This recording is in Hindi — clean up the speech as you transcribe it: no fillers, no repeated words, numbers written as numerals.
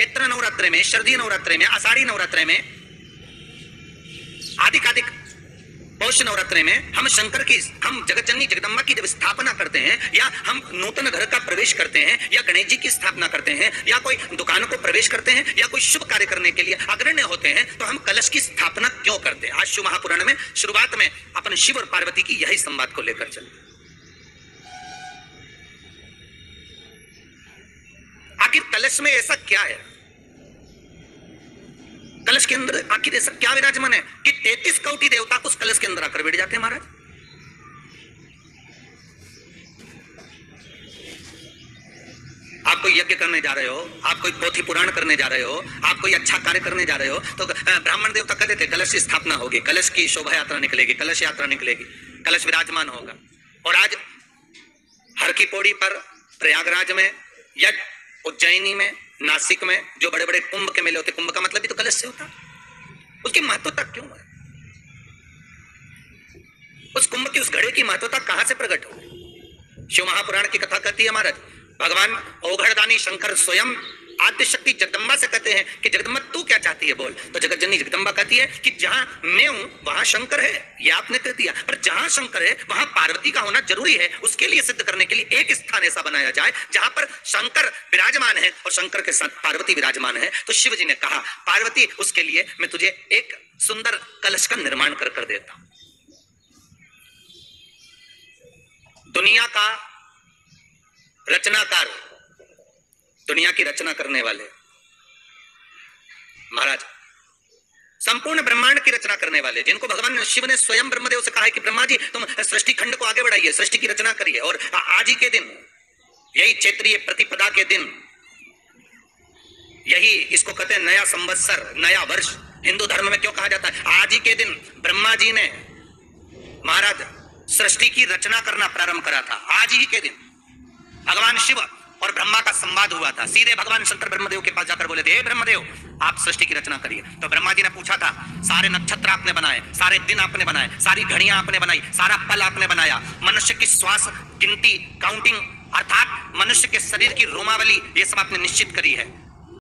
चैत्र नवरात्रे में, शरदीय नवरात्रे में, आषाढ़ी नवरात्रे में, आदिक पौष नवरात्रे में हम शंकर की, हम जगत जननी जगदम्बा की जब स्थापना करते हैं, या हम नूतन घर का प्रवेश करते हैं, या गणेश जी की स्थापना करते हैं, या कोई दुकान को प्रवेश करते हैं, या कोई शुभ कार्य करने के लिए अग्रण्य होते हैं, तो हम कलश की स्थापना क्यों करते हैं? आज शिव महापुराण में शुरुआत में अपन शिव और पार्वती की यही संवाद को लेकर चलते। आखिर कलश में ऐसा क्या है? कलश के अंदर आखिर ऐसा क्या विराजमान है कि 33 कोटि देवता उस कलश के अंदर आकर बैठ जाते हैं? महाराज, आप कोई यज्ञ करने जा रहे हो, आप कोई पोथी पुराण करने जा रहे हो, आप कोई अच्छा कार्य करने जा रहे हो, तो ब्राह्मण देवता कहते थे कलश की स्थापना होगी, कलश की शोभा यात्रा निकलेगी, कलश यात्रा निकलेगी, कलश विराजमान होगा। और आज हर की पौड़ी पर, प्रयागराज में या उज्जैनी में, नासिक में जो बड़े बड़े कुंभ के मेले होते, कुंभ का मतलब भी तो कलश से होता, उसकी महत्वता क्यों है? उस कुंभ की, उस घड़े की महत्वता कहां से प्रकट हो? शिव महापुराण की कथा कहती है महाराज, भगवान औघड़दानी शंकर स्वयं आद्य शक्ति जगदम्बा से कहते हैं कि जगदम्बा तू क्या चाहती है बोल। तो जगत जननी जगदम्बा कहती है कि जहां मैं हूं वहां शंकर है, ये आपने कह दिया, पर जहां शंकर है वहां पार्वती का होना जरूरी है। उसके लिए सिद्ध करने के लिए एक स्थान ऐसा बनाया जाए जहां पर शंकर विराजमान है और शंकर के साथ पार्वती विराजमान है। तो शिव जी ने कहा, पार्वती उसके लिए मैं तुझे एक सुंदर कलश का निर्माण कर देता हूं। दुनिया का रचनाकार, दुनिया की रचना करने वाले महाराज, संपूर्ण ब्रह्मांड की रचना करने वाले, जिनको भगवान शिव ने स्वयं ब्रह्मदेव से कहा है कि ब्रह्मा जी तुम सृष्टि खंड को आगे बढ़ाइए, सृष्टि की रचना करिए। और आज ही के दिन, यही चैत्रीय प्रतिपदा के दिन, यही इसको कहते हैं नया संवत्सर, नया वर्ष। हिंदू धर्म में क्यों कहा जाता है? आज ही के दिन ब्रह्मा जी ने महाराज सृष्टि की रचना करना प्रारंभ करा था। आज ही के दिन भगवान शिव और ब्रह्मा का संवाद हुआ था। सीधे भगवान शंकर ब्रह्मदेव के पास जाकर बोले थे, हे ब्रह्मदेव आप सृष्टि की रचना करिए। तो ब्रह्मा जी ने पूछा था, सारे नक्षत्र आपने बनाए, सारे दिन आपने बनाए, सारी घड़ियां आपने बनाई, सारा पल आपने बनाया, मनुष्य की श्वास गिनती, काउंटिंग, अर्थात मनुष्य के शरीर की रोमावली, ये सब आपने निश्चित करी है।